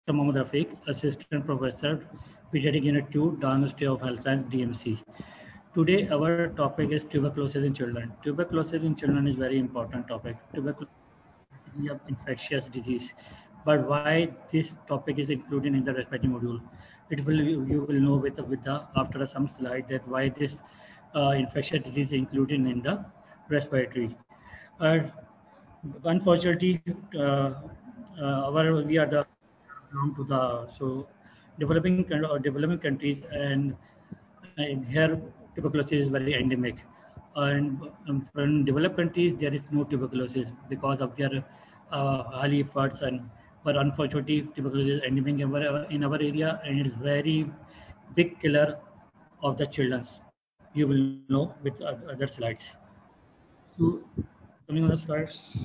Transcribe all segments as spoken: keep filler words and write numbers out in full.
Mohammad Rafiq, Assistant Professor, Pediatric Unit two, University of Health Science, D M C. Today, our topic is tuberculosis in children. Tuberculosis in children is very important topic. Tuberculosis is basically an infectious disease. But why this topic is included in the respiratory module? It will you will know with with the after some slide that why this uh, infectious disease is included in the respiratory. Uh, Unfortunately, uh, uh, our we are the belong to the so developing coun- or developing countries, and, and here tuberculosis is very endemic. And um, from developed countries there is no tuberculosis because of their uh, highly efforts, and but unfortunately tuberculosis is endemic in our, in our area, and it is very big killer of the children. You will know with oth- other slides. So coming on the slides.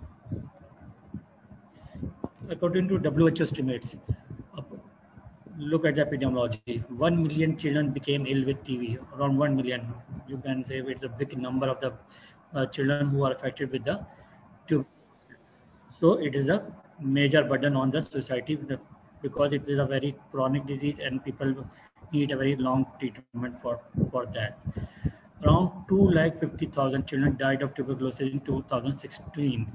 According to W H O estimates, uh, look at the epidemiology. One million children became ill with T V. Around one million. You can say it's a big number of the uh, children who are affected with the tuberculosis. So it is a major burden on the society the- because it is a very chronic disease and people need a very long treatment for for that. Around two lakh fifty thousand children died of tuberculosis in two thousand sixteen.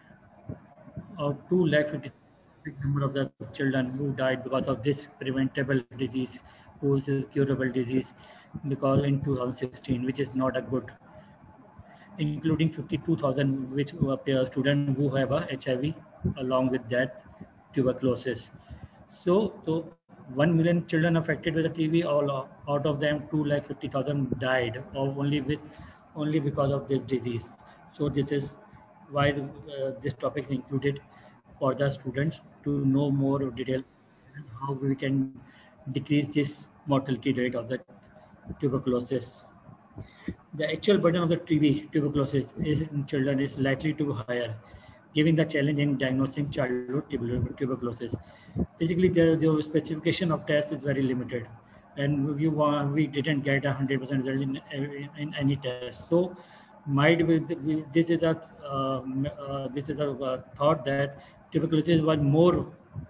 Or two lakh fifty big number of the children who died because of this preventable disease, who is a curable disease, because in two thousand sixteen, which is not a good, including fifty-two thousand which were students who have a H I V along with that tuberculosis. So, so one million children affected with the T B, all of- out of them two lakh fifty thousand died, or only with only because of this disease. So this is why uh, this topic is included for the students to know more detail how we can decrease this mortality rate of the tuberculosis. The actual burden of the T B tuberculosis is in children is likely to be higher, given the challenge in diagnosing childhood tuber- tuberculosis. Basically, the, the specification of tests is very limited, and we want, we didn't get a hundred percent result in, in any test. So, might be we- this is a um, uh, this is a uh, thought that tuberculosis was more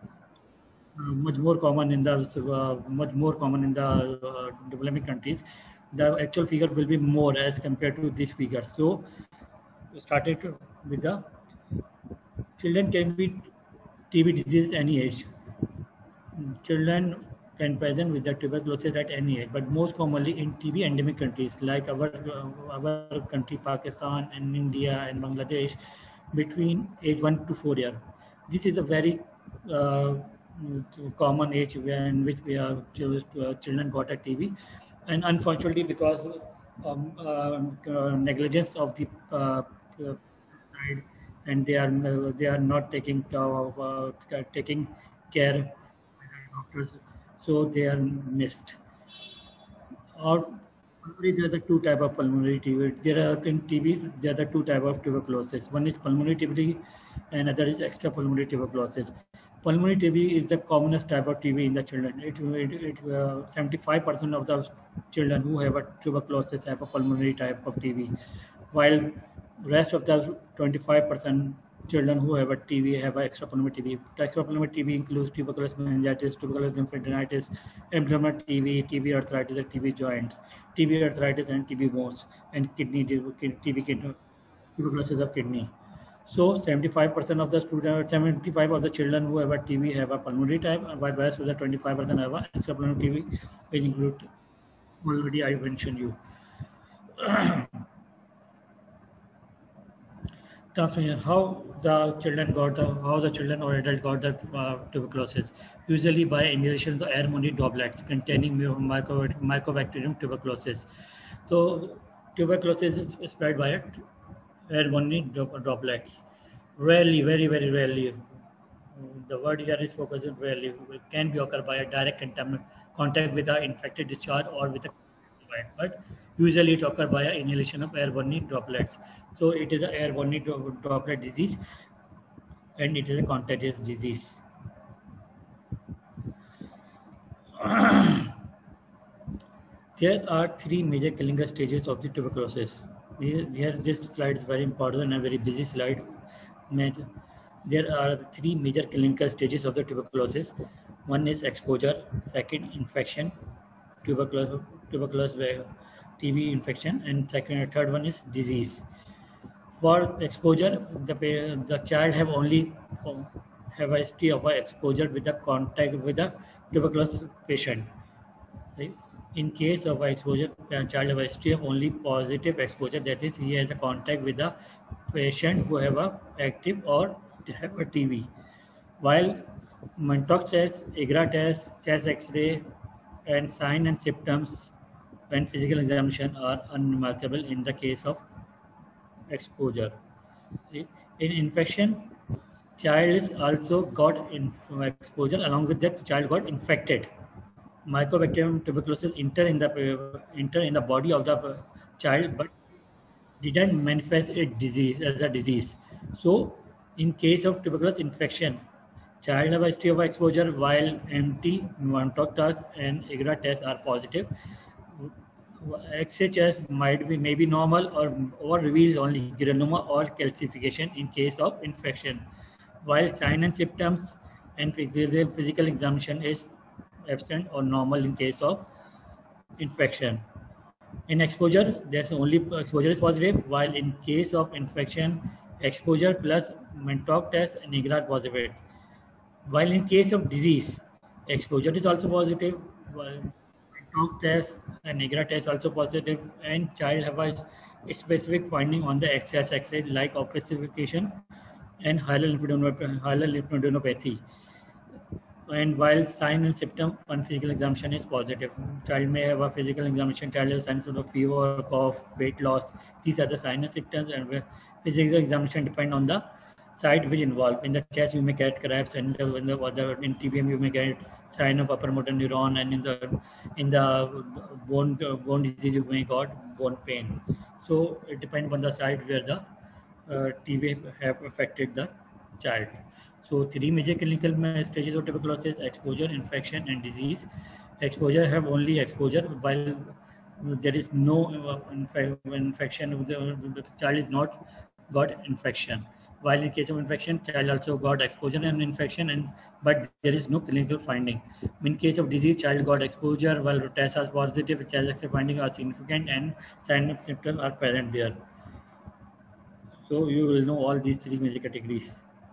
uh, much more common in the uh, much more common in the uh, developing countries. The actual figure will be more as compared to this figure. So we started with the children can be T B disease any age. Children can present with the tuberculosis at any age, but most commonly in T B endemic countries like our uh, our country Pakistan and India and Bangladesh between age one to four year. This is a very uh, common age when which we are uh, children got a T B, and unfortunately because um, uh, uh, negligence of the uh, uh, side, and they are uh, they are not taking uh, uh, taking care doctors, so they are missed. Or pulmonary, there are the two type of pulmonary T B. There are in T B, there are the two type of tuberculosis. One is pulmonary T B, and other is extra pulmonary tuberculosis. Pulmonary T B is the commonest type of T B in the children. It, it, it uh, seventy-five percent of the children who have a tuberculosis have a pulmonary type of T B, while rest of the twenty-five percent children who have a T B have an extrapulmonary T B. Extrapulmonary T B includes tuberculosis meningitis, tuberculosis lymphadenitis, abdominal T B, T B arthritis, and T B joints, T B arthritis and T B bones, and kidney T B kidney, tuberculosis of kidney. So seventy-five percent of the students, seventy-five of the children who have a T B have a pulmonary type, while rest of the twenty-five percent have a extrapulmonary T B, which include already I mentioned you. Transmission, how the children got the how the children or adult got the uh, tuberculosis, usually by inhalation of the airborne droplets containing mu- myco, mycobacterium tuberculosis. So tuberculosis is spread by airborne dro- droplets. Rarely, very very rarely, the word here is focused on rarely, can be occur by a direct contamin- contact with the infected discharge or with a but usually it occurs by inhalation of airborne droplets. So it is an airborne dro- droplet disease, and it is a contagious disease. There are three major clinical stages of the tuberculosis. Here, here this slide is very important and a very busy slide. Major. There are three major clinical stages of the tuberculosis. One is exposure, second infection, tuberculosis, tuberculosis T B infection, and second, third one is disease. For exposure, the the child have only have a history of exposure with the contact with the tuberculosis patient. See, in case of exposure, the child have a history of only positive exposure. That is, he has a contact with the patient who have a active or have a T B. While Mantoux test, IGRA test, chest X-ray, and sign and symptoms when physical examination are unremarkable in the case of exposure. In infection, child is also got in exposure along with that child got infected. Mycobacterium tuberculosis enter in the enter in the body of the child, but didn't manifest a disease as a disease. So, in case of tuberculosis infection, child have a history of exposure while M T, Mantoux test, and IGRA test are positive. X H S might be maybe normal or or reveals only granuloma or calcification in case of infection, while sign and symptoms and physical physical examination is absent or normal in case of infection. In exposure, there's only exposure is positive, while in case of infection, exposure plus Mantoux test and IGRA positive. While in case of disease, exposure is also positive, while Mantoux test and IGRA test also positive, and child have a specific finding on the chest X-ray like opacification and hilar lymphadenopathy. And while sign and symptom on physical examination is positive, child may have a physical examination, child has signs of fever, cough, weight loss. These are the sign and symptoms, and physical examination depend on the site which involved. In the chest, you may get crabs, and in the other in T B M, you may get sign of upper motor neuron, and in the in the bone bone disease, you may got bone pain. So it depends on the site where the uh, T B have affected the child. So three major clinical stages of tuberculosis: exposure, infection, and disease. Exposure have only exposure, while there is no uh, infection. The, the child is not got infection. While in case of infection, child also got exposure and infection, and but there is no clinical finding. In case of disease, child got exposure, while tests are positive, child X-ray findings are significant, and signs and symptoms are present there. So you will know all these three major categories.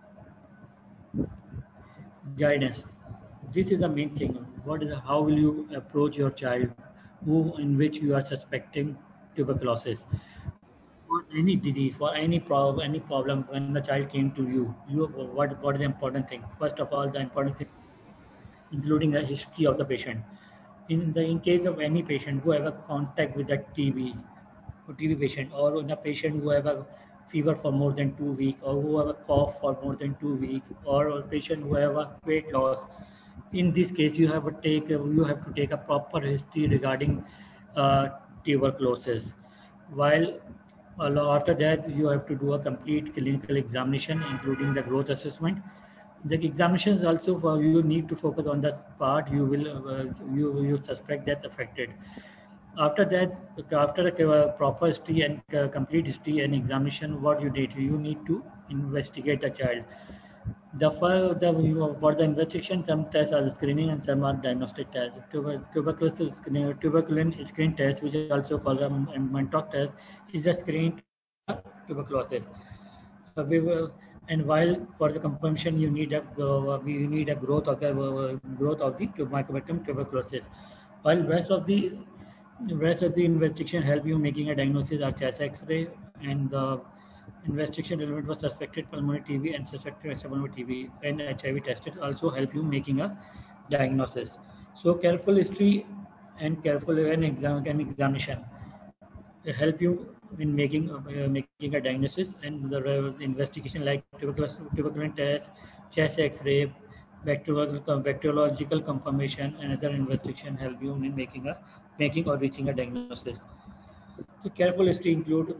Guidance. This is the main thing. What is how will you approach your child who in which you are suspecting tuberculosis? For any disease, for any problem, any problem, when the child came to you, you what what is the important thing? First of all, the important thing, including the history of the patient. In the in case of any patient who have a contact with a T B, or T B patient, or in a patient who have a fever for more than two weeks, or who have a cough for more than two weeks, or a patient who have a weight loss. In this case, you have to take you have to take a proper history regarding uh, tuberculosis. While after that, you have to do a complete clinical examination, including the growth assessment. The examination is also for you need to focus on the part you will uh, you you suspect that affected. After that, after a proper history and uh, complete history and examination, what you did, you need to investigate the child. The for the for the investigation, some tests are screening and some are diagnostic tests. Tuberculosis screen, tuberculin screen test, which is also called a Mantoux test, is a screen tuberculosis. Uh, we will, and while for the confirmation, you need a uh, you need a growth of the uh, growth of the Mycobacterium tuberculosis. While rest of the The rest of the investigation help you making a diagnosis of chest X-ray, and the investigation element was suspected pulmonary T B and suspected extrapulmonary T B and H I V tested also help you making a diagnosis. So careful history and careful and exam and examination help you in making uh, making a diagnosis, and the, uh, the investigation like tuberculosis, tuberculin test, chest X-ray, bacteriological, bacteriological confirmation, and other investigation help you in making a making or reaching a diagnosis. So careful history include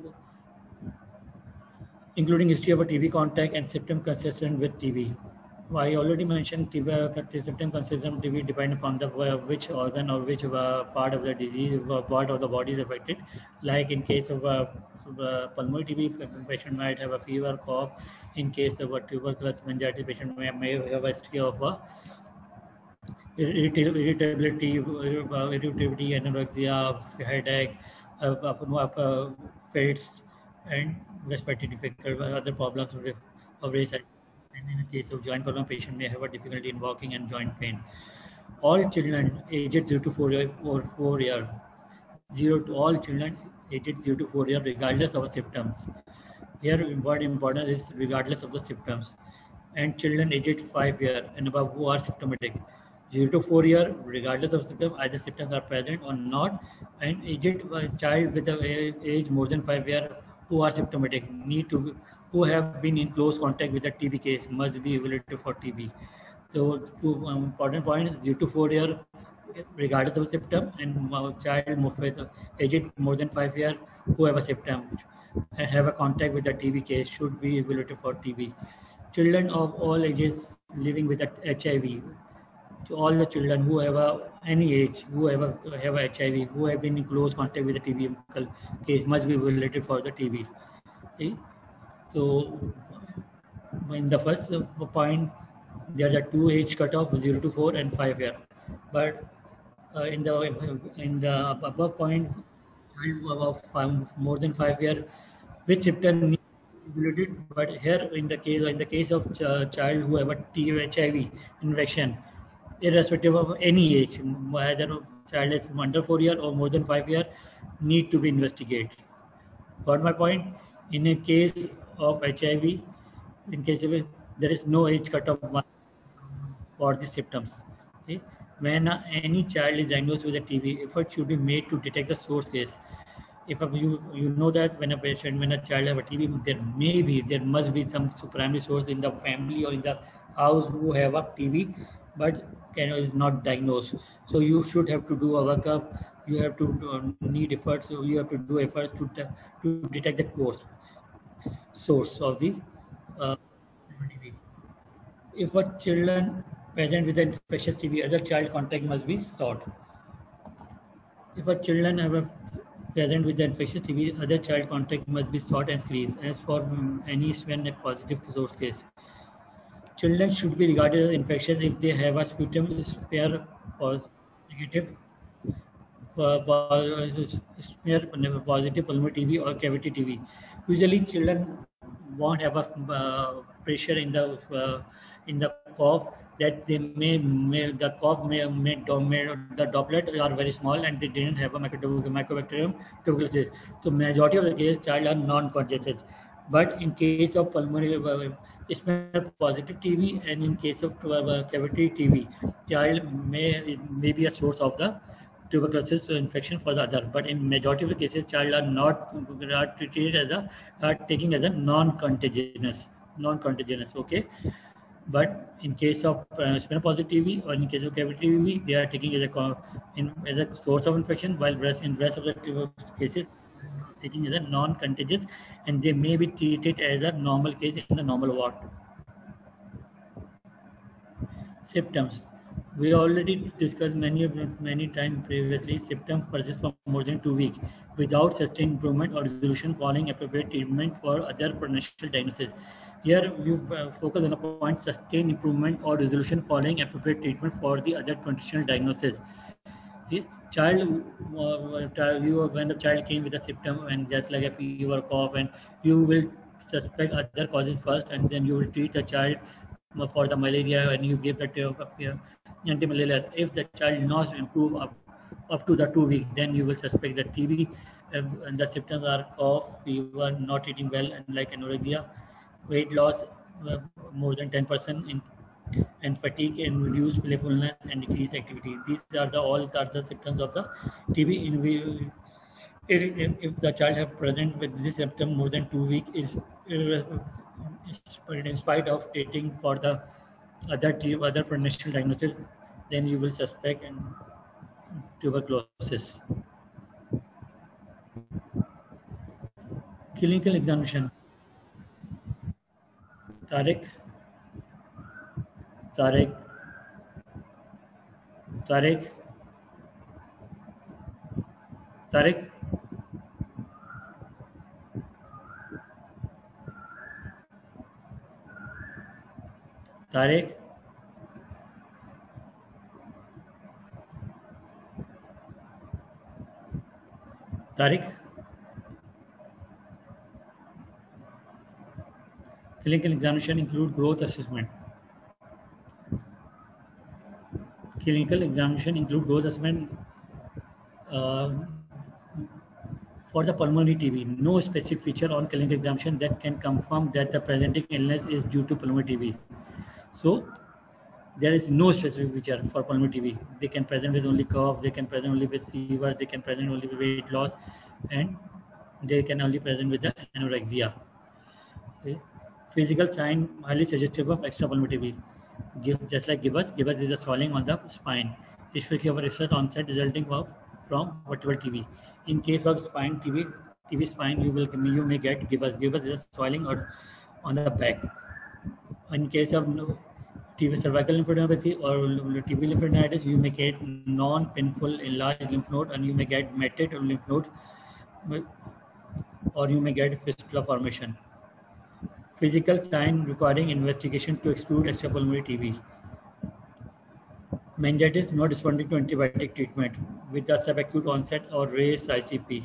including history of a T B contact and symptom consistent with T B. I already mentioned T B symptom consistent with T B depend upon the uh, which organ or which uh, part of the disease, uh, part of the body is affected. Like in case of uh, uh, pulmonary T B patient might have a fever, cough. In case of a tuberculosis meningitis patient may, may have a history of a irritability, uh, irritability, anorexia, headache, uh, uh, uh, fits, and respiratory difficult other problems of, of race. And in the case of joint problem, patient may have a difficulty in walking and joint pain. All children aged zero to four year or four year, zero to all children aged zero to four year, regardless of symptoms. Here, what important is regardless of the symptoms, and children aged five year and above who are symptomatic. Zero to four year, regardless of symptoms, either symptoms are present or not, and aged uh, child with a age more than five year who are symptomatic need to who have been in close contact with a T B case must be evaluated for T B. So, two um, important points: zero to four year, regardless of symptom, and uh, child with aged more than five year who have a symptom and have a contact with the T B case should be evaluated for T B. Children of all ages living with H I V. To all the children who have a, any age, who have a, have a H I V, who have been in close contact with the T B case must be evaluated for the T B. Okay? So, in the first point, there are two age cutoff, zero to four and five year. But uh, in the in the above point, child of more than five year, which symptom need to be evaluated. But here, in the case in the case of ch- child who have a H I V infection, irrespective of any age, whether child is under four year or more than five year, need to be investigated. Got my point? In a case of H I V, in case of it, there is no age cutoff for the symptoms. Okay? When uh, any child is diagnosed with a T B, effort should be made to detect the source case. If a, you you know that when a patient, when a child have a T B, there may be, there must be some primary source in the family or in the house who have a T B, but can, is not diagnosed. So you should have to do a workup. You have to uh, need efforts. So you have to do efforts to to detect the cause source of the uh, T B. If a children present with an infectious T B, other child contact must be sought. If a children have a present with the infectious T B, other child contact must be sought and squeezed. As for um, any sputum positive source case, children should be regarded as infectious if they have a sputum smear or negative uh, smear positive pulmonary T B or cavity T B. Usually, children won't have a uh, pressure in the uh, in the cough that they may, may the cough may may, may the droplet are very small and they didn't have a mycobacterium tuberculosis. So majority of the case child are non-contagious. But in case of pulmonary uh, smear positive T B and in case of uh, cavity T B, child may may be a source of the tuberculosis infection for the other, but in majority of the cases, child are not are treated as a are taking as a non-contagious, non-contagious. Okay, but in case of uh, smear positive T B or in case of cavity T B, they are taking as a in, as a source of infection, while rest in rest of the cases taking as a non-contagious, and they may be treated as a normal case in the normal ward. Symptoms. We already discussed many many times previously. Symptoms persist for more than two weeks without sustained improvement or resolution following appropriate treatment for other potential diagnosis. Here we uh, focus on the point sustained improvement or resolution following appropriate treatment for the other potential diagnosis. The child, uh, you when the child came with a symptom and just like a fever, cough, and you will suspect other causes first, and then you will treat the child for the malaria and you give the uh, anti-malarial. If the child not improve up, up to the two weeks, then you will suspect the T B, um, and the symptoms are cough, fever, not eating well, and like anorexia, weight loss uh, more than ten percent in and fatigue and reduced playfulness and decreased activity. These are the all are the symptoms of the T B. In we, if, if the child have present with this symptom more than two weeks, is in spite of treating for the other other potential diagnosis, then you will suspect and tuberculosis. Clinical examination. Tariq. Tariq. Tariq. Tariq. Tariq? Tariq? Clinical examination include growth assessment. Clinical examination include growth assessment uh, for the pulmonary T B. No specific feature on clinical examination that can confirm that the presenting illness is due to pulmonary T B. So there is no specific feature for pulmonary T B. They can present with only cough, they can present only with fever, they can present only with weight loss, and they can only present with the anorexia. Okay. Physical sign highly suggestive of extrapulmonary T B. Give, just like gibbous, gibbous is a swelling on the spine, especially of recent onset resulting of, from vertebral T B. In case of spine T B, T B spine, you will you may get gibbous. Gibbous is a swelling or on the back. In case of T B cervical lymphadenopathy or T B lymphadenitis, you may get non-painful enlarged lymph node, and you may get matted lymph node, or you may get fistula formation. Physical sign requiring investigation to exclude extrapulmonary T B. Meningitis not responding to antibiotic treatment with the subacute onset or raised I C P.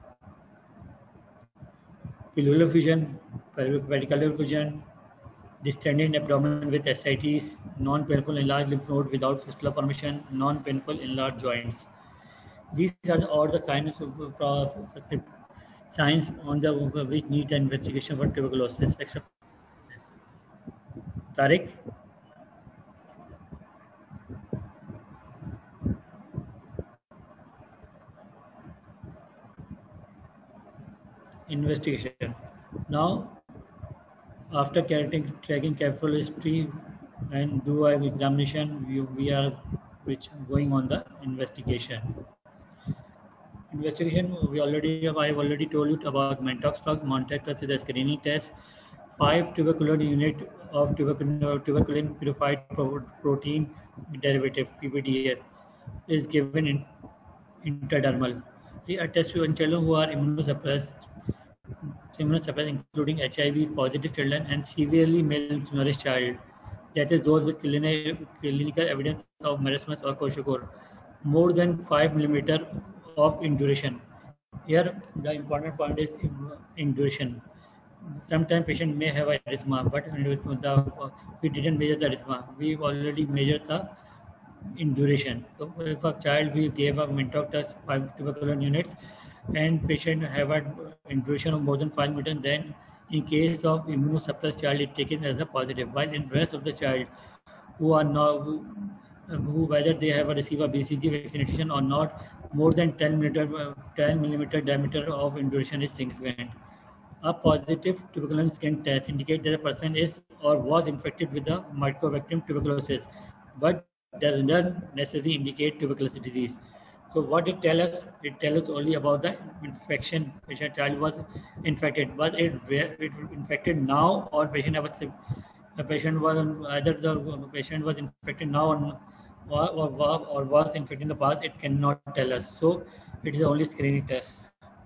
Pleural effusion, pericardial effusion, distended abdomen with ascites, non-painful enlarged lymph node without fistula formation, non-painful enlarged joints. These are all the signs of signs on the which need an investigation for tuberculosis. Except Tariq? Investigation. Now, after tracking, tracking careful history and do an examination, we, we are which going on the investigation. Investigation, we already I have already told you about Mantoux plug. Mantoux is a screening test. Five tuberculin unit of tuberculin, tuberculin purified protein derivative P P D S is given in intradermal. A test to children who are immunosuppressed, immunosuppressed including H I V positive children and severely malnourished child, that is those with clinical evidence of marasmus or kwashiorkor, more than five millimeter of in duration. Here the important point is in duration. Sometimes patient may have arrhythmia, but the, we didn't measure the arrhythmia. We've already measured the in duration. So if a child we gave a Mantoux test five tuberculin units and patient have a in duration of more than five minutes, then in case of immunosuppressed child it taken as a positive, while in rest of the child who are now who, who whether they have a receive a B C G vaccination or not, more than ten millimeter diameter of in duration is significant. A positive tuberculin skin test indicates that the person is or was infected with the Mycobacterium tuberculosis, but does not necessarily indicate tuberculosis disease. So what it tells us, it tells us only about the infection. Patient child was infected, was it, it infected now, or patient was the patient was either the patient was infected now or, or, or, or was infected in the past. It cannot tell us. So it is only screening test.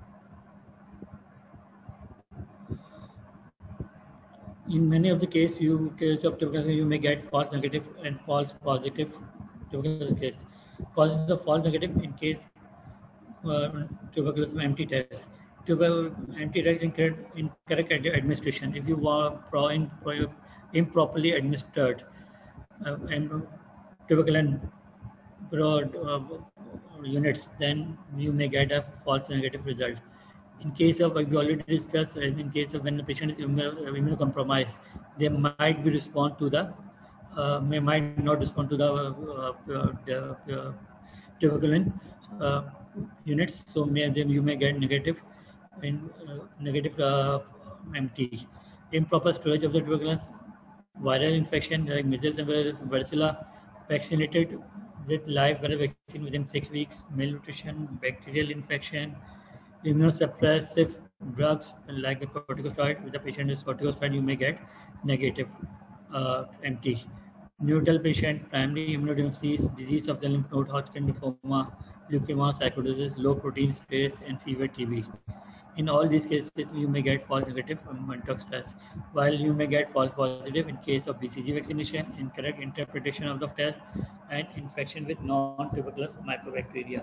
In many of the cases, you case of tuberculosis, you may get false negative and false positive tuberculosis case. Causes of false negative in case uh, tuberculosis empty test. Tuberculosis empty test incorrect, incorrect administration. If you are pro, in, pro, improperly administered uh, and tuberculin pro, uh, units, then you may get a false negative result. In case of, we already discussed, in case of when the patient is immunocompromised, they might be respond to the, uh, may might not respond to the, uh, uh, the uh, tuberculin uh, units. So may then you may get negative, in uh, negative uh, M T. Improper storage of the tuberculin, viral infection like measles and varicella, vaccinated with live viral vaccine within six weeks, malnutrition, bacterial infection, immunosuppressive drugs like a corticosteroid. With the patient is corticosteroid, you may get negative uh, M T. Neutral patient, primary immunodeficiency, disease of the lymph node, Hodgkin lymphoma, leukemia, sarcoidosis, low protein space, and severe T B. In all these cases, you may get false negative from Mantoux test, while you may get false positive in case of B C G vaccination, incorrect interpretation of the test, and infection with non-tuberculous mycobacteria.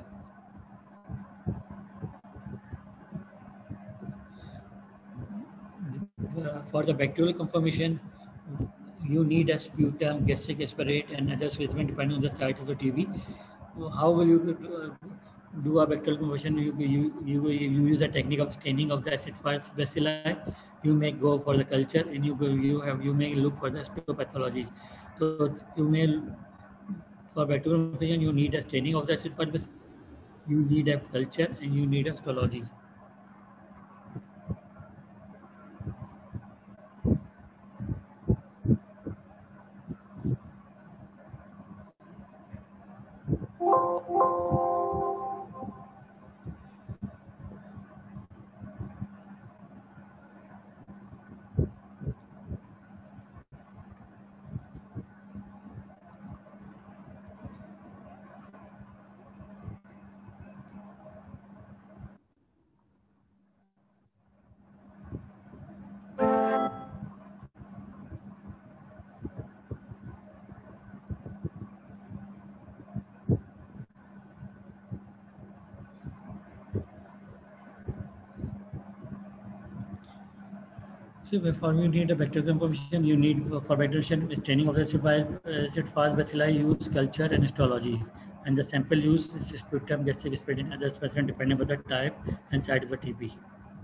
Uh, for the bacterial confirmation, you need a sputum, gastric aspirate, and other specimen depending on the size of the T B. How will you uh, do a bacterial confirmation? You, you, you, you use a technique of staining of the acid fast bacilli. You may go for the culture, and you go, you have you may look for the histopathology. So you may for bacterial confirmation you need a staining of the acid fast bacilli. You need a culture, and you need a histology. So for you need a bacterial confirmation, you need for bacterial staining of the acid fast bacilli, use culture and histology, and the sample use is sputum, gastric aspirate, and other specimen depending on the type and site of the T B.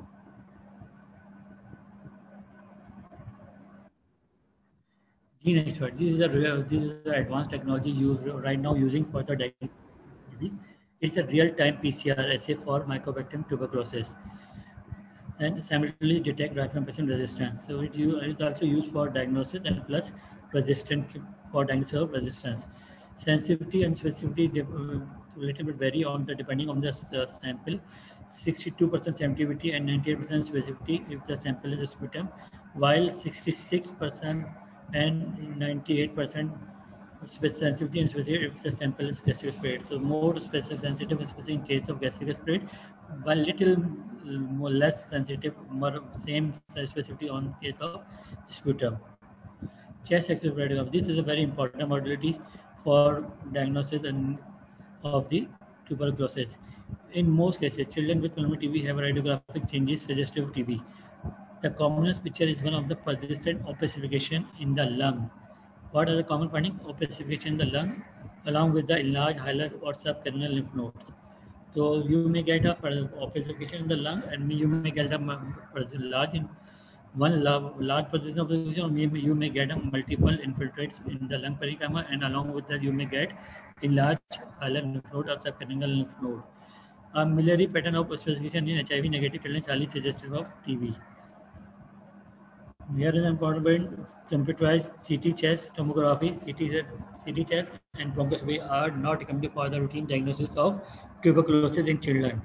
Gene expert. This is a this is an advanced technology used right now using for the diagnosis. It's a real-time P C R assay for Mycobacterium tuberculosis, and simultaneously detect rifampicin resistance. So it is also used for diagnosis and plus resistant for diagnosis of resistance. Sensitivity and specificity a little bit vary on the depending on the uh, sample. sixty-two percent sensitivity and ninety-eight percent specificity if the sample is a sputum, while sixty-six percent and ninety-eight percent sensitivity and specificity if the sample is gastric aspirate. So more specific sensitive and specific in case of gastric aspirate, but little more less sensitive, more same specificity on case of sputum. Chest X-ray radiograph. This is a very important modality for diagnosis and of the tuberculosis. In most cases, children with pulmonary T B have radiographic changes suggestive of T B. The commonest picture is one of the persistent opacification in the lung. What are the common findings? Opacification in the lung, along with the enlarged hilar or subcarinal lymph nodes. So you may get a opacification in the lung, and you may get a large in one large position of the lesion, or you may get a multiple infiltrates in the lung parenchyma, and along with that you may get enlarged hilar lymph node or subcarinal lymph node. A miliary pattern of opacification in H I V negative children is highly suggestive of T B. Here is an important computerized C T chest tomography. C T, C T chest and bronchoscopy are not recommended for the routine diagnosis of tuberculosis in children.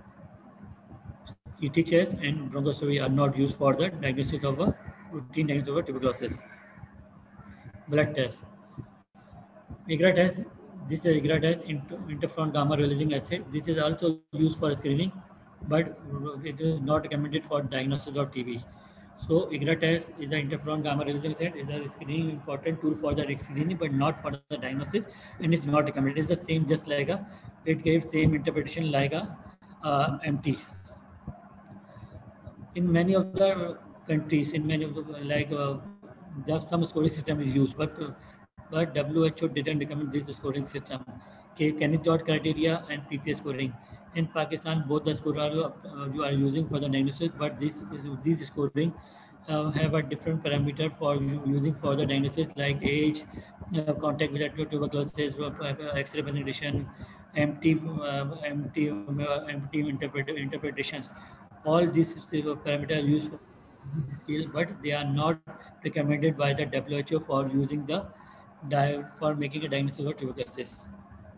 C T chest and bronchoscopy are not used for the diagnosis of a routine diagnosis of tuberculosis. Blood test. IGRA test. This is IGRA test, interferon gamma releasing acid. This is also used for screening, but it is not recommended for diagnosis of T B. So IGRA test is an interferon gamma releasing acid. It is a screening important tool for the screening, but not for the diagnosis, and it's not recommended. It's the same, just like a, it gives same interpretation like a uh, M T. In many of the countries, in many of the like, uh, there some scoring system is used, but uh, but W H O didn't recommend this scoring system. Okay, Kenneth-George criteria and P P A scoring. In Pakistan, both the score are uh, you are using for the diagnosis, but this is these scoring uh, have a different parameter for using for the diagnosis, like age, uh, contact with tuberculosis, uh, X-ray presentation, M T, uh, M T, uh, M T interpret, interpretations. All these parameters are used for this scale, but they are not recommended by the W H O for using the for making a diagnosis of tuberculosis.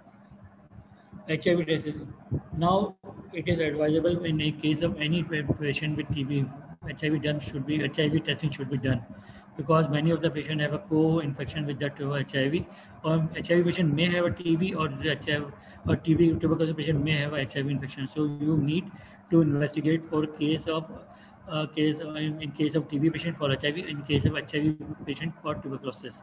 H I V test. Now it is advisable in a case of any patient with T B, H I V done should be H I V testing should be done. because many of the patients have a co-infection with that H I V, or H I V patient may have a T B, or the H I V or T B tuberculosis patient may have a H I V infection. So you need to investigate for case of uh, case uh, in, in case of T B patient for H I V, in case of H I V patient for tuberculosis.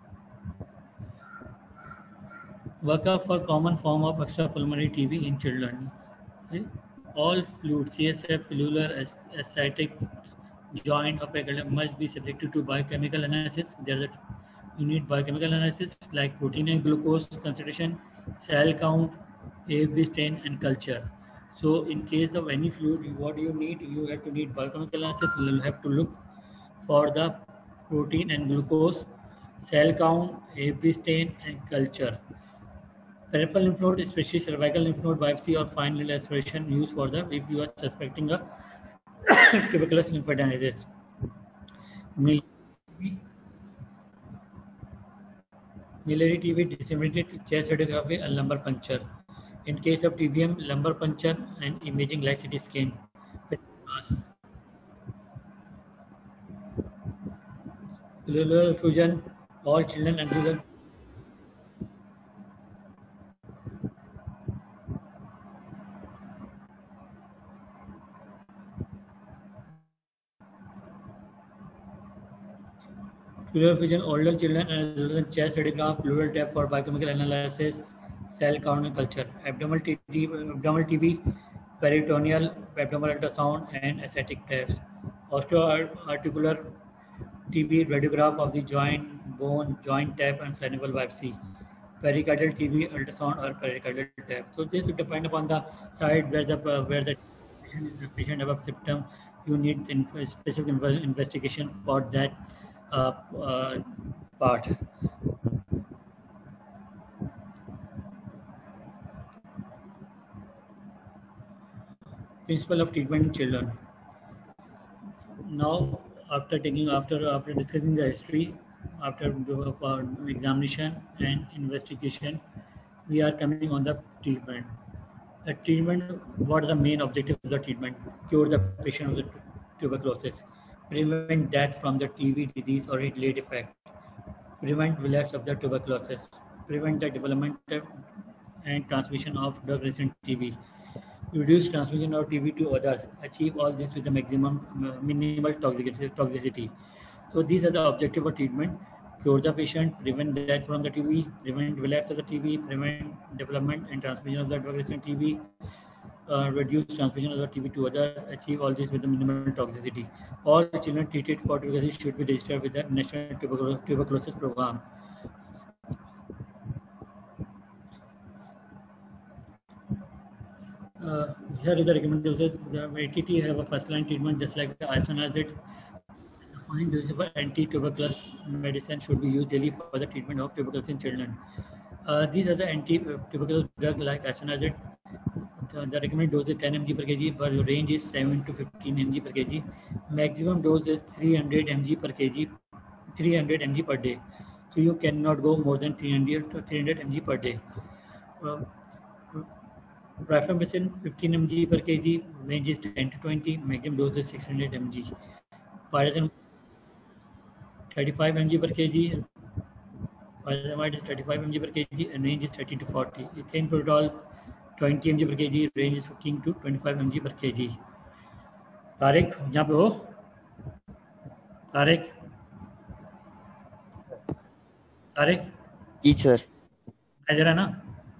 Workup for common form of extrapulmonary T B in children. Okay. All fluids, C S F, cellular, ascitic, joint, or pericardium must be subjected to biochemical analysis. There are you need biochemical analysis like protein and glucose concentration, cell count, A F B stain, and culture. So in case of any fluid, what you need, you have to need biochemical analysis. You have to look for the protein and glucose, cell count, A F B stain, and culture. Peripheral lymph node, especially cervical lymph node biopsy or fine needle aspiration, used for the if you are suspecting a tuberculosis lymphadenizis. Miliary T B, disseminated chest radiography and lumbar puncture. In case of T B M, lumbar puncture and imaging like C T scan. Pleural effusion, all children and children. Pleural effusion, older children and adolescent chest radiograph, pleural tap for biochemical analysis, cell count and culture. Abdominal T B, abdominal T B, peritoneal, abdominal ultrasound, and ascitic test. Osteoarticular T B, radiograph of the joint, bone, joint tap, and synovial biopsy. Pericardial T B, ultrasound or pericardial tap. So this will depend upon the side where the uh, where the patient have a symptom. You need specific investigation for that uh, uh, part. Principle of treatment in children. Now, after taking after after discussing the history, after uh, examination and investigation, we are coming on the treatment. The treatment, what is the main objective of the treatment? Cure the patient of the tuberculosis, prevent death from the T B disease or its late effect, prevent relapse of the tuberculosis, prevent the development and transmission of drug-resistant T B, reduce transmission of T B to others, achieve all this with the maximum uh, minimal toxicity. So these are the objective of treatment: cure the patient, prevent death from the T B, prevent relapse of the T B, prevent development and transmission of the drug-resistant T B, uh, reduce transmission of the T B to others, achieve all this with the minimal toxicity. All children treated for tuberculosis should be registered with the National Tuberculosis Program. Uh, here is the recommendation. The A T T have a first-line treatment just like the isoniazid. Fine dose of anti-tuberculosis medicine should be used daily for the treatment of tuberculosis in children. Uh, these are the anti-tuberculosis drugs like isoniazid. The, the recommended dose is ten milligrams per kg, but the range is seven to fifteen milligrams per kg. Maximum dose is three hundred milligrams per kg, three hundred milligrams per day. So you cannot go more than three hundred milligrams per day. Uh, Rifampicin fifteen milligrams per kg, range is ten to twenty, maximum dose is six hundred milligrams. Pyrazine thirty-five milligrams per kg, pyrazamide is thirty-five milligrams per kg, and range is thirty to forty. Ethane protol twenty milligrams per kg, range is fifteen to twenty-five milligrams per kg. Tariq, यहाँ पे हो? Tariq? Tariq? जी sir. आ जरा ना?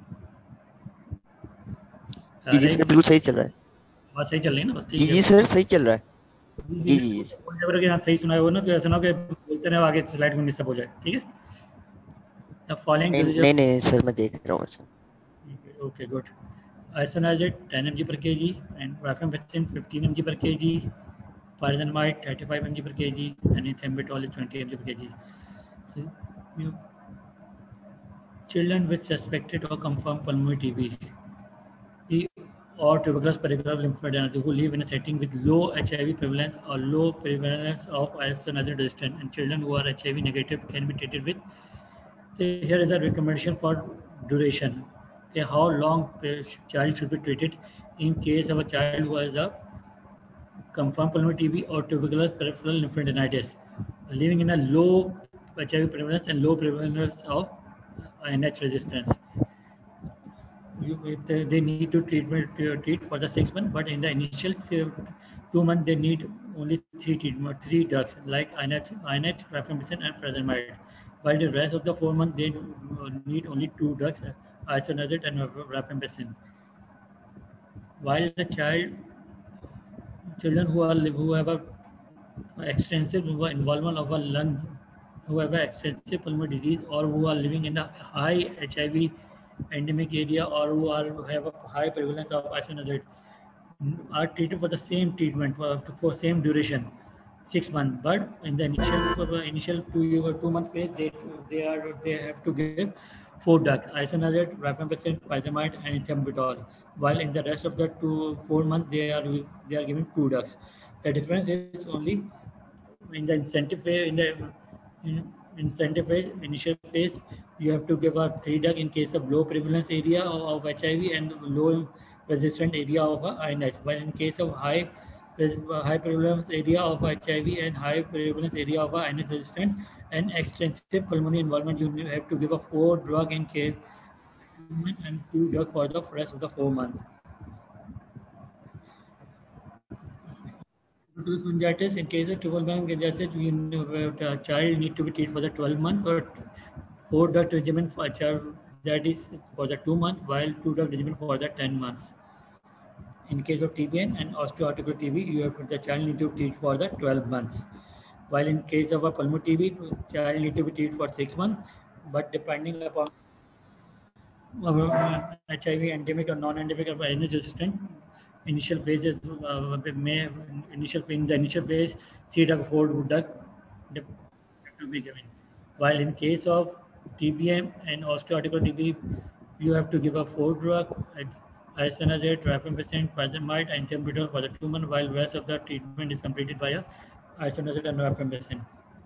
जी जी sir, बिल्कुल सही चल रहा है. बात सही चल रही है ना? जी जी सर, सही चल रहा है. जी जी जी. जब के यहाँ सही सुना हो ना तो ऐसा ना हो कि बोलते रहे आगे स्लाइड में डिस्टर्ब हो जाए. ठीक है? The following नहीं नहीं नहीं सर, मैं देख रहा हूँ. Okay, good. Isoniazid ten milligrams per kg and rifampicin fifteen milligrams per kg, pyrazamide thirty-five milligrams per kg, and ethambutol is twenty milligrams per kg. So, you know, children with suspected or confirmed pulmonary T B or tuberculosis peripheral lymphadenopathy who live in a setting with low H I V prevalence or low prevalence of isoniazid resistant, and children who are H I V negative can be treated with. So here is a recommendation for duration. Okay, how long a child should be treated in case of a child who has a confirmed pulmonary T B or tuberculosis peripheral lymphadenitis. living in a low H I V prevalence and low prevalence of I N H resistance. You, if they, they need to treatment to treat for the six months, but in the initial two months they need only three treatment, three drugs like I N H, I N H, rifampicin, and pyrazimide. While the rest of the four months they need only two drugs, isoniazid and rifampicin. While the child, children who are who have a extensive involvement of a lung, who have an extensive pulmonary disease, or who are living in a high H I V endemic area, or who are who have a high prevalence of isoniazid, are treated for the same treatment for, for same duration, six months. But in the initial for the initial two or two month phase, they they are they have to give four drugs: isoniazid, rifampicin, pyrazimide, and ethambutol. While in the rest of the two four months, they are they are given two drugs. The difference is only in the incentive phase. In the in incentive phase, initial phase, you have to give a three drug in case of low prevalence area of, of H I V and low resistant area of I N H. While in case of high high prevalence area of H I V and high prevalence area of I N H resistance and extensive pulmonary involvement, you have to give a four drug in case and two drug for the rest of the four months. Meningitis, in case of triple meningitis, a child need to be treated for the twelve months or four drug regimen for a child that is for the two months, while two drug regimen for the ten months. In case of T B N and osteoarticular T B, you have the child need to treat for the twelve months. While in case of a pulmonary T B, child need to be treated for six months, but depending upon uh, H I V endemic or non-endemic or I N H resistant, initial phases uh, may initial in the initial phase three drug four drug to be given. While in case of T B M and osteoarticular T B, you have to give a four drug: isoniazid, rifampicin, pyrazimide, and ethambutol for the two months, while rest of the treatment is completed by a isoniazid and rifampicin.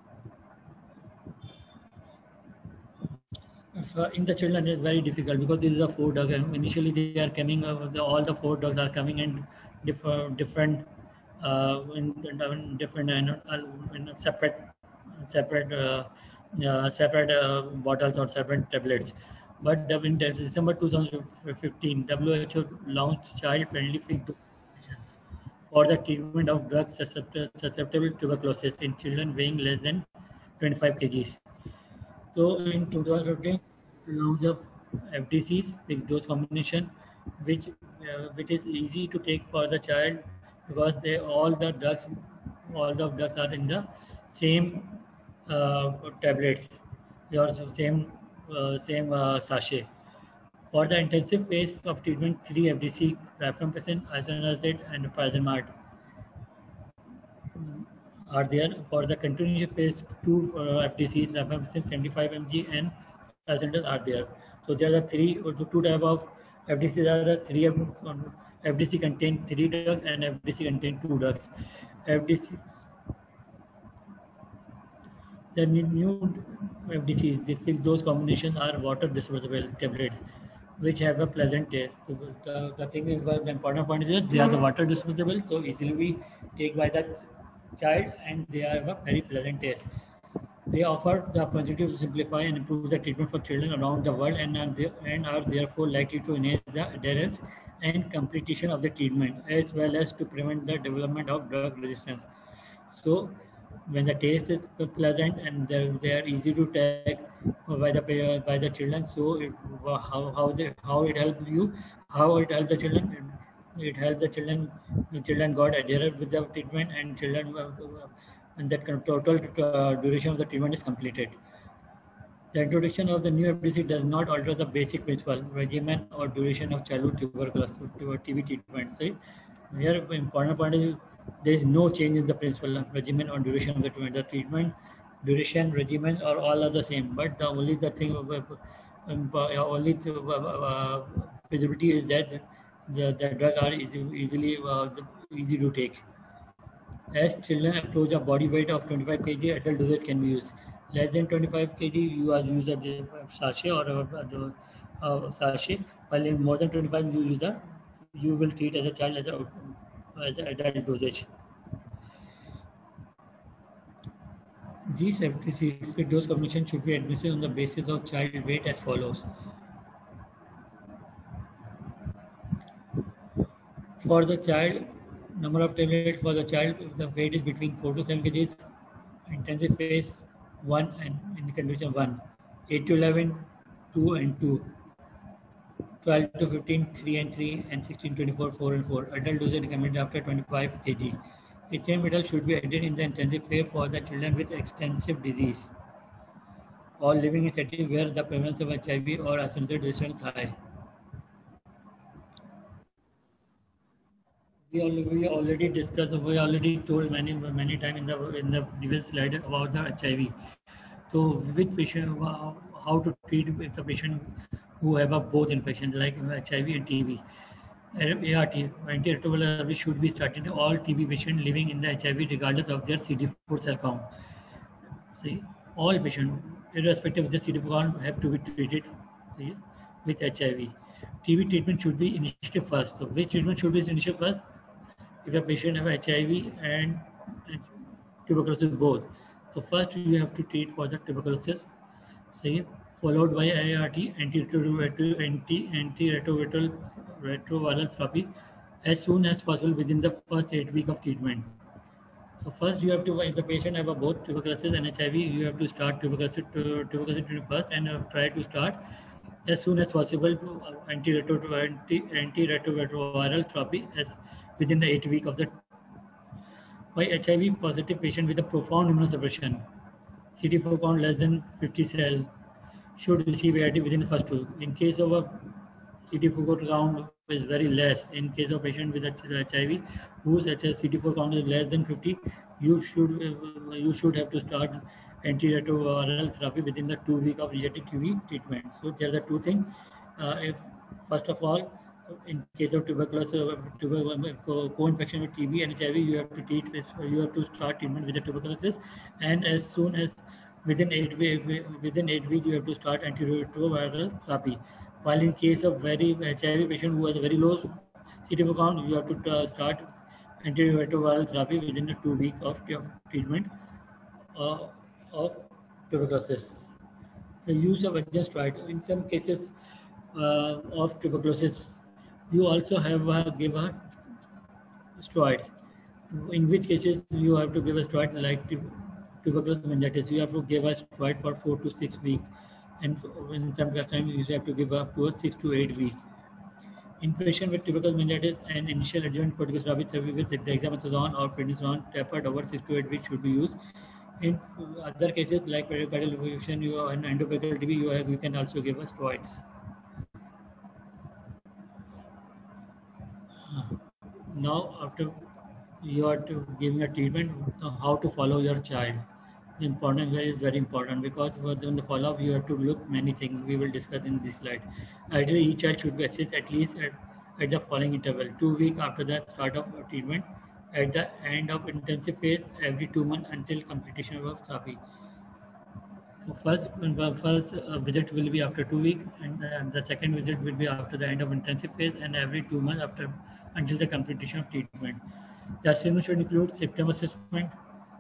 So in the children, it is very difficult because this is a four drug. Initially, they are coming. Uh, the, all the four drugs are coming in different, different, uh, in, in different, uh, in separate, separate, uh, uh, separate uh, bottles or separate tablets. But in December two thousand fifteen, W H O launched child-friendly fixed dose for the treatment of drugs susceptible to tuberculosis in children weighing less than twenty-five kilograms. So in two thousand fifteen, launched the F D Cs, fixed dose combination, which uh, which is easy to take for the child because they all the drugs, all the drugs are in the same uh, tablets, they are same uh, same uh, sachet. For the intensive phase of treatment, three F D C, rifampicin, isoniazid, and pyrazimide are there. For the continuous phase, two uh, F D Cs, rifampicin seventy-five milligrams and isoniazid are there. So there are three or two type of F D Cs. There are three F D C contain three drugs and F D C contain two drugs. F D C, the new F D Cs, the fixed dose combinations are water dispersible tablets, which have a pleasant taste. So the, the thing is, the important point is that they are the water dispersible, so easily we take by the child, and they have a very pleasant taste. They offer the opportunity to simplify and improve the treatment for children around the world, and are, there, and are therefore likely to enhance the adherence and completion of the treatment, as well as to prevent the development of drug resistance. So when the taste is pleasant and they are easy to take by the by the children, so it, how how they how it helps you, how it helps the children. It helps the children. The children got adherent with the treatment, and children uh, and that total uh, duration of the treatment is completed. The introduction of the new F D C does not alter the basic principle, regimen, or duration of childhood tuberculosis or T B treatment. So here, the important point is there is no change in the principle, regimen, or duration of the treatment. The treatment, duration, regimen are all are the same, but the only the thing, um, only uh, feasibility is that the, the drug are easy, easily uh, easy to take. As children approach a body weight of twenty-five kilograms, adult dosage can be used. Less than twenty-five kilograms, you are use a sachet or a, a, a sachet. While in more than twenty-five, you use the you will treat as a child as a as an adult dosage. G seventy-six dose combination should be administered on the basis of child weight as follows. For the child, number of tablets for the child, if the weight is between four to seven kgs, intensive phase one and in condition one, eight to eleven, two and two, twelve to fifteen, three and three, and sixteen to twenty-four, four and four. Adult dosage recommended after twenty-five kilograms. H M metal should be added in the intensive phase for the children with extensive disease or living in setting where the prevalence of H I V or associated resistance is high. We already, we already discussed, we already told many many times in the in the previous slide about the H I V. So, which patient, how to treat if the patient who have a both infections like H I V and T B. A R T, antiretroviral should be started in all T B patients living in the H I V regardless of their C D four cell count. See, all patients, irrespective of the C D four count, have to be treated see, with H I V. T B treatment should be initiated first. So, which treatment should be initiated first? If a patient have H I V and tuberculosis both, so first you have to treat for the tuberculosis, say, followed by A R T, antiretroviral anti antiretroviral retroviral therapy, as soon as possible within the first eight weeks of treatment. So first you have to, if the patient have a both tuberculosis and H I V, you have to start tuberculosis to, tuberculosis treatment first and uh, try to start as soon as possible antiretroviral anti antiretroviral therapy as within the eight week of the. By H I V positive patient with a profound immunosuppression, C D four count less than fifty cell, should receive A R T within the first two. In case of a C D four count is very less, in case of patient with H I V whose C D four count is less than fifty, you should uh, you should have to start antiretroviral therapy within the two week of rejected T B treatment. So there are the two things. Uh, if first of all, in case of tuberculosis, uh, tuberculosis co-infection with T B and H I V, you have to treat with, you have to start treatment with the tuberculosis, and as soon as within eight week, within eight weeks, you have to start antiretroviral therapy. While in case of very H I V patient who has a very low C D four count, you have to uh, start antiretroviral therapy within the two week of treatment uh, of tuberculosis. The use of adjunct steroid in some cases uh, of tuberculosis, you also have uh, give a steroids. In which cases you have to give a steroid like tuberculosis meningitis, you have to give a steroid for four to six weeks, and in some times you have to give up to a six to eight weeks. In patient with tuberculosis meningitis, and initial adjuvant corticosteroid therapy with dexamethasone or prednisone tapered over six to eight weeks should be used. In other cases like pericardial effusion, you and endoperitoneal T B, you have you can also give a steroids. Now, after you are to giving a treatment, how to follow your child. The important is very important because for the follow-up you have to look many things we will discuss in this slide. Ideally, each child should be assessed at least at, at the following interval: two weeks after the start of treatment, at the end of intensive phase, every two months until completion of therapy. So first, first uh, visit will be after two weeks, and uh, the second visit will be after the end of intensive phase, and every two months after until the completion of treatment. The assessment should include symptom assessment.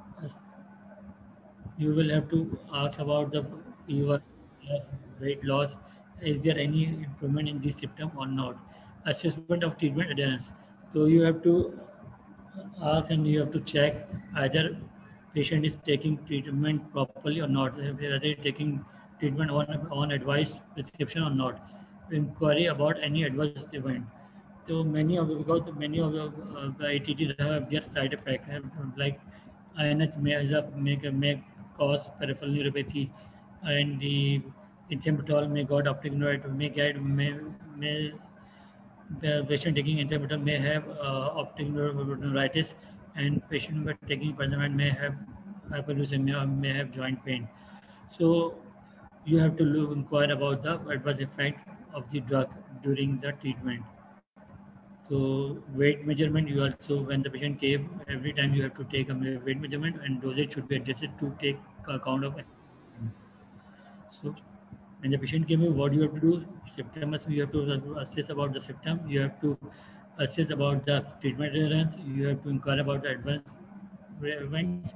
You will have to ask about the fever, weight loss. Is there any improvement in this symptom or not? Assessment of treatment adherence. So you have to ask and you have to check either patient is taking treatment properly or not, whether they taking treatment on on advised prescription or not. Inquiry about any adverse event. So many of because many of the, uh, the A T T have their side effect, have, like I N H may make may cause peripheral neuropathy, and the ethambutol may got optic neuritis, may get may may the patient taking ethambutol may have uh, optic neuritis, and patient but taking pyrazinamide may have hyperglycemia, may have joint pain. So you have to look, inquire about the adverse effect of the drug during the treatment. So weight measurement, you also, when the patient came, every time you have to take a weight measurement, and dosage should be adjusted to take account of. So when the patient came in, what you have to do? Symptoms, you have to assess about the symptom. You have to assess about the treatment adherence. You have to inquire about the advanced events.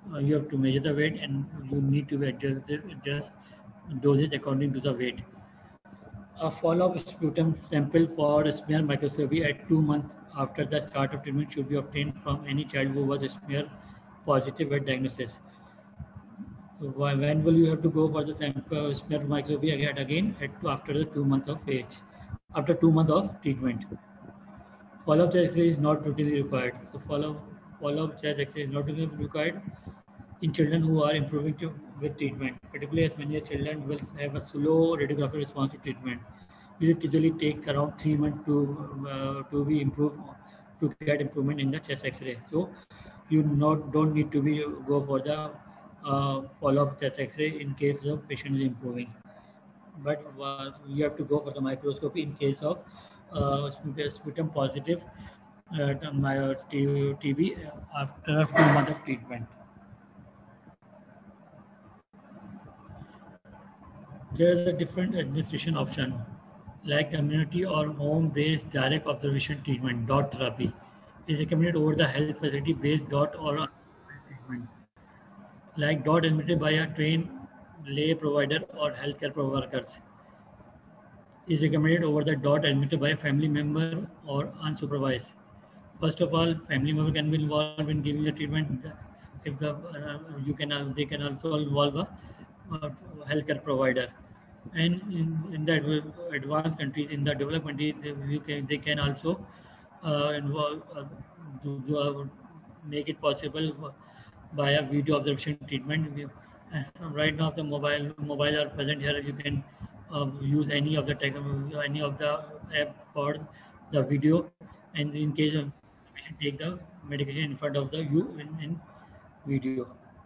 uh, you have to measure the weight and you need to adjust, adjust dosage according to the weight. A follow-up sputum sample for smear microscopy at two months after the start of treatment should be obtained from any child who was smear positive at diagnosis. So why- when will you have to go for the sample smear microscopy again? Again at two, after the two months of age, after two months of treatment. Follow-up chest X-ray is not routinely required. So follow follow-up chest X-ray is not routinely required in children who are improving to, with treatment, particularly as many children will have a slow radiographic response to treatment. It usually takes around three months to uh, to be improved to get improvement in the chest X-ray. So you not don't need to be go for the uh, follow-up chest X-ray in case the patient is improving, but uh, you have to go for the microscopy in case of uh, sputum positive uh, T B after two months of treatment. There is a different administration option, like community or home-based direct observation treatment, dot therapy, is recommended over the health facility-based dot or treatment. Like dot admitted by a trained lay provider or healthcare workers, is recommended over the dot admitted by a family member or unsupervised. First of all, family member can be involved in giving the treatment. If the uh, you can, uh, they can also involve a uh, healthcare provider. And in, in the advanced countries, in the developed countries, they, you can, they can also uh, involve, uh, do, do, uh, make it possible by a video observation treatment. We- uh, Right now, the mobile mobile are present here. You can uh, use any of the tech, any of the app for the video, and in case of patient take the medication in front of the you in, in video.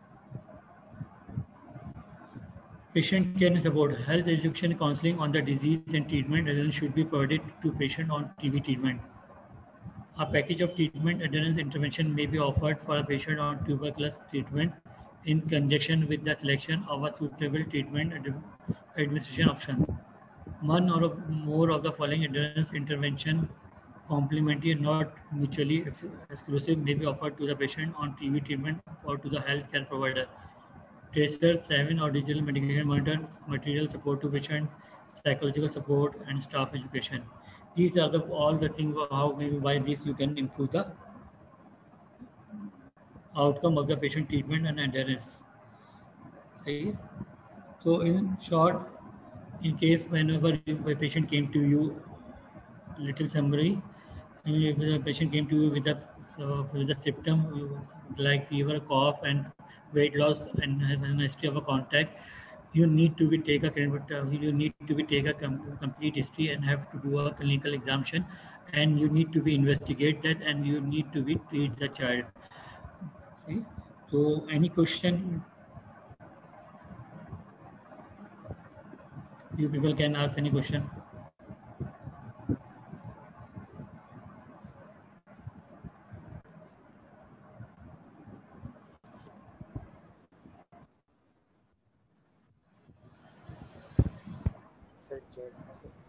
Patient care and support. Health education counseling on the disease and treatment adherence should be provided to patient on T B treatment. A package of treatment adherence intervention may be offered for a patient on tuberculosis treatment in conjunction with the selection of a suitable treatment ad- administration option. One or more of the following adherence intervention, complementary and not mutually ex- exclusive, may be offered to the patient on T B treatment or to the healthcare provider. Tracer, seven or digital medication monitor, material support to patient, psychological support, and staff education. These are the all the things how maybe by this you can improve the outcome of the patient treatment and adherence. See? So in short, in case whenever a patient came to you, little summary, if the patient came to you with a so with a symptom like fever, cough, and weight loss, and has an history of a contact, you need to be take a you need to be take a com- complete history and have to do a clinical examination, and you need to be investigate that, and you need to be treat the child. See? So any question you people can ask any question. Sir chat